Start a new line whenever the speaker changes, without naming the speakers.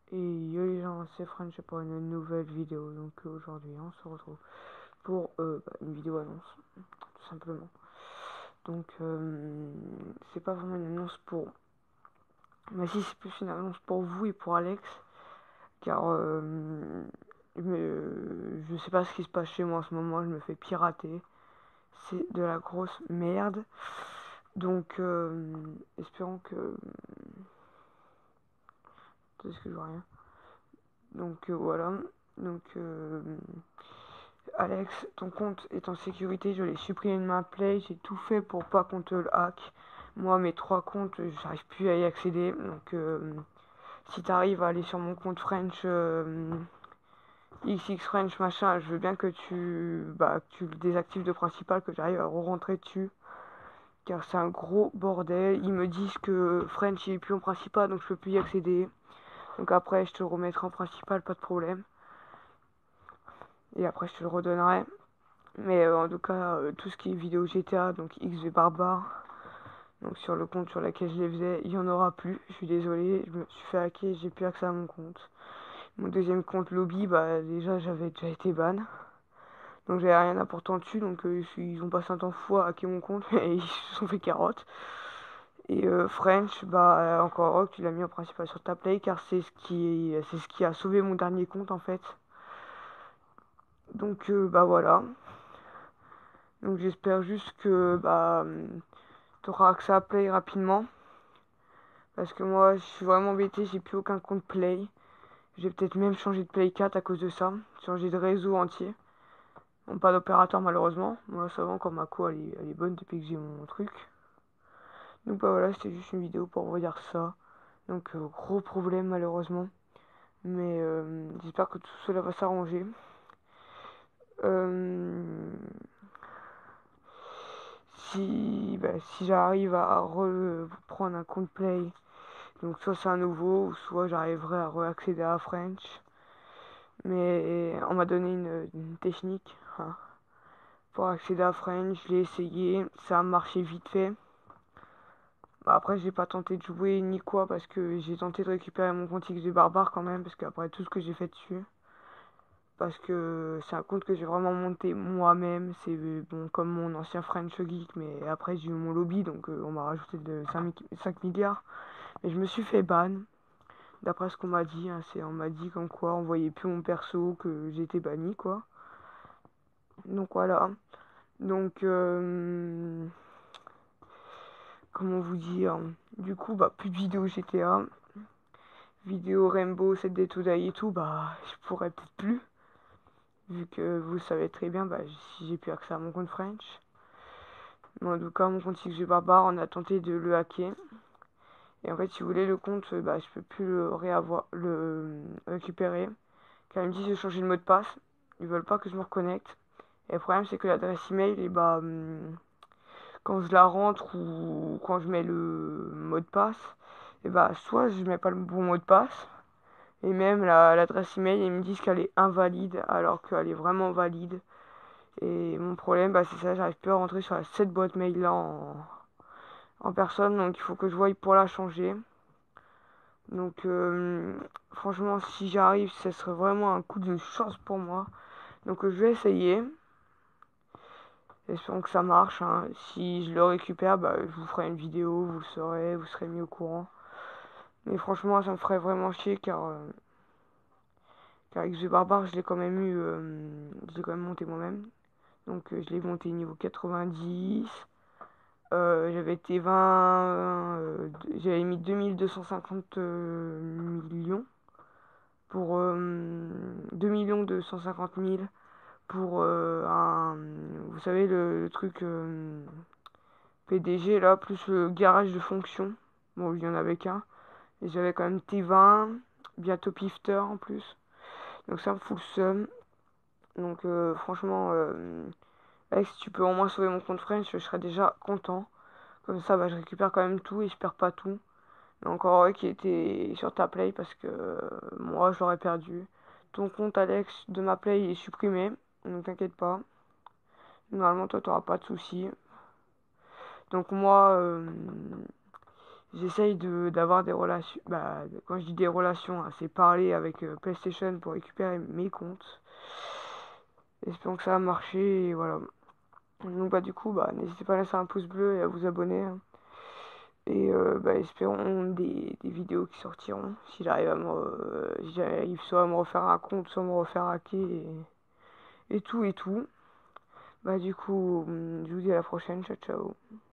Et yo les gens, c'est French pour une nouvelle vidéo. Donc aujourd'hui, on se retrouve pour une vidéo annonce, tout simplement. Donc c'est pas vraiment une annonce pour... Mais si, c'est plus une annonce pour vous et pour Alex. Car je sais pas ce qui se passe chez moi en ce moment, je me fais pirater. C'est de la grosse merde. Donc espérons que... Est-ce que je vois rien. Donc voilà. Donc Alex, ton compte est en sécurité, je l'ai supprimé de ma play, j'ai tout fait pour pas qu'on te le hack. Moi, mes 3 comptes, j'arrive plus à y accéder. Donc, si t'arrives à aller sur mon compte French, XX French machin, je veux bien que tu le désactives de principal, que j'arrive à re-rentrer dessus. Car c'est un gros bordel. Ils me disent que French il est plus en principal, donc je peux plus y accéder. Donc après, je te le remettrai en principal, pas de problème. Et après, je te le redonnerai. Mais en tout cas, tout ce qui est vidéo GTA, donc XV Barbare, donc sur le compte sur lequel je les faisais, il n'y en aura plus. Je suis désolé, je me suis fait hacker, j'ai plus accès à mon compte. Mon deuxième compte lobby, bah déjà j'avais déjà été ban. Donc j'avais rien à porter en dessus, donc ils ont passé un temps fou à hacker mon compte et ils se sont fait carotte. Et French, bah encore heureux que tu l'as mis en principal sur ta play car c'est ce qui a sauvé mon dernier compte en fait. Donc bah voilà. Donc j'espère juste que bah tu auras accès à Play rapidement. Parce que moi je suis vraiment embêté, j'ai plus aucun compte Play. J'ai peut-être même changé de Play 4 à cause de ça. Changé de réseau entier. Bon, pas d'opérateur malheureusement. Moi ça va encore, ma co elle est bonne depuis que j'ai mon truc. Donc bah voilà, c'était juste une vidéo pour vous dire ça. Donc gros problème malheureusement. Mais j'espère que tout cela va s'arranger. Euh, si j'arrive à reprendre un compte Play, donc soit c'est un nouveau, ou soit j'arriverai à réaccéder à French. Mais on m'a donné une technique hein, pour accéder à French, je l'ai essayé, ça a marché vite fait. Bah, après j'ai pas tenté de jouer ni quoi parce que j'ai tenté de récupérer mon compte X de barbare quand même parce qu'après tout ce que j'ai fait dessus. Parce que c'est un compte que j'ai vraiment monté moi-même. C'est bon comme mon ancien French Geek, mais après j'ai eu mon lobby, donc on m'a rajouté de 5 milliards. Mais je me suis fait ban, d'après ce qu'on m'a dit. Hein, on m'a dit comme quoi on voyait plus mon perso, que j'étais banni, quoi. Donc voilà. Donc, comment vous dire. Du coup, bah, plus de vidéos GTA. Vidéo Rainbow, 7 Day to Die et tout, bah, je pourrais peut-être plus. Vu que vous savez très bien, bah, si j'ai plus accès à mon compte French. Mais en tout cas, mon compte XG Barbare, on a tenté de le hacker. Et en fait, si vous voulez le compte, bah, je peux plus le récupérer. Car ils me disent de changer de mot de passe. Ils veulent pas que je me reconnecte. Et le problème, c'est que l'adresse email, et bah, quand je la rentre ou quand je mets le mot de passe, et bah, soit je mets pas le bon mot de passe. Et même l'adresse email, ils me disent qu'elle est invalide alors qu'elle est vraiment valide. Et mon problème, bah, c'est ça, j'arrive plus à rentrer sur cette boîte mail là en personne, donc il faut que je voie pour la changer. Donc franchement, si j'arrive, ce serait vraiment un coup de chance pour moi. Donc je vais essayer. Espérons que ça marche. Hein. Si je le récupère, bah, je vous ferai une vidéo, vous le saurez, vous serez mis au courant. Mais franchement, ça me ferait vraiment chier car avec The Barbare, je l'ai quand même eu, je l'ai quand même monté moi-même. Donc je l'ai monté niveau 90. J'avais été 20, j'avais mis 2250 millions pour 2 millions 250 000 pour vous savez le truc PDG là, plus le garage de fonction. Bon, il y en avait qu'un. Et j'avais quand même T20, bientôt Pifter en plus. Donc ça me fout le seum. Donc franchement, si tu peux au moins sauver mon compte French, je serais déjà content. Comme ça, bah, je récupère quand même tout et je perds pas tout. Mais encore eux qui était sur ta play parce que moi je l'aurais perdu. Ton compte Alex de ma play il est supprimé, donc t'inquiète pas. Normalement toi t'auras pas de soucis. Donc moi j'essaye d'avoir des relations. Bah, quand je dis des relations, hein, c'est parler avec PlayStation pour récupérer mes comptes. Espérons que ça va marcher et voilà. Donc bah du coup, bah n'hésitez pas à laisser un pouce bleu et à vous abonner, hein. Et bah, espérons des vidéos qui sortiront. Si j'arrive soit à me refaire un compte, soit à me refaire hacker et tout et tout. Bah du coup, je vous dis à la prochaine, ciao ciao.